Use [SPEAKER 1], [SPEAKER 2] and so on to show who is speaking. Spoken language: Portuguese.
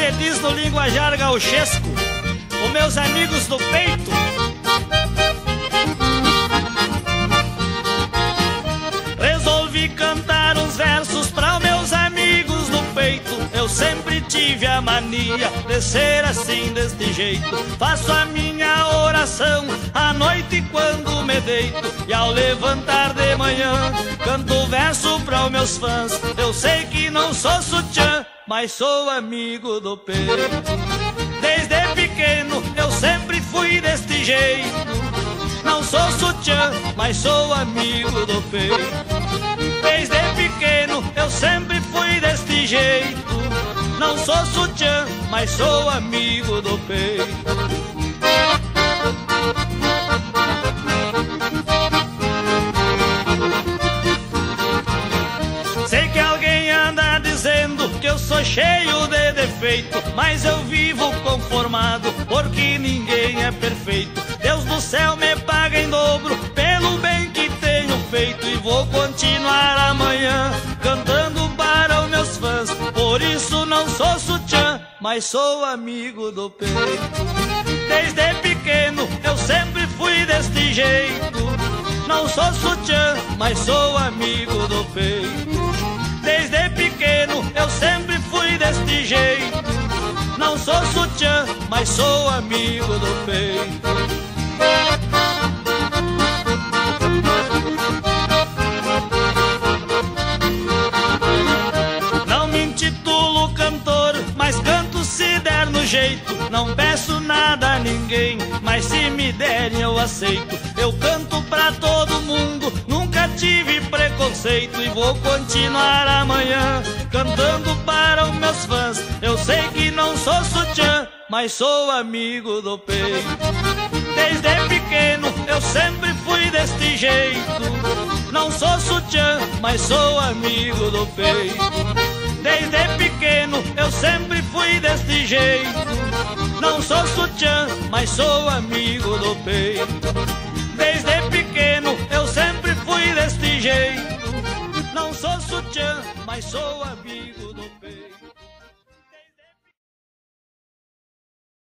[SPEAKER 1] se diz no linguajar gauchesco, os meus amigos do peito. Resolvi cantar uns versos para os meus amigos do peito. Eu sempre tive a mania de ser assim, deste jeito. Faço a minha oração à noite quando me deito, e ao levantar de manhã canto verso para os meus fãs. Eu sei que não sou sutiã, mas sou amigo do peito. Desde pequeno eu sempre fui deste jeito. Não sou sutiã, mas sou amigo do peito. Desde pequeno eu sempre fui deste jeito. Não sou sutiã, mas sou amigo do peito. Sei que alguém anda dizendo que eu sou cheio de defeito, mas eu vivo conformado, porque ninguém é perfeito. Deus do céu me paga em dobro pelo bem que tenho feito, e vou continuar amanhã cantando para os meus fãs. Por isso não sou sutiã, mas sou amigo do peito. Desde pequeno eu sempre fui deste jeito. Não sou sutiã, mas sou amigo do peito. Desde pequeno eu sempre fui deste jeito. Não sou sutiã, mas sou amigo do peito. Não me intitulo cantor, mas canto se der no jeito. Não peço nada a ninguém, mas se me derem eu aceito. Eu canto pra todo mundo, nunca tive preconceito, e vou continuar amanhã cantando para os meus fãs. Eu sei que não sou sutiã, mas sou amigo do peito. Desde pequeno eu sempre fui deste jeito. Não sou sutiã, mas sou amigo do peito. Desde pequeno eu sempre fui deste jeito. Não sou sutiã, mas sou amigo do peito. Desde pequeno eu sempre fui deste jeito. Não sou sutiã, mas sou amigo do peito.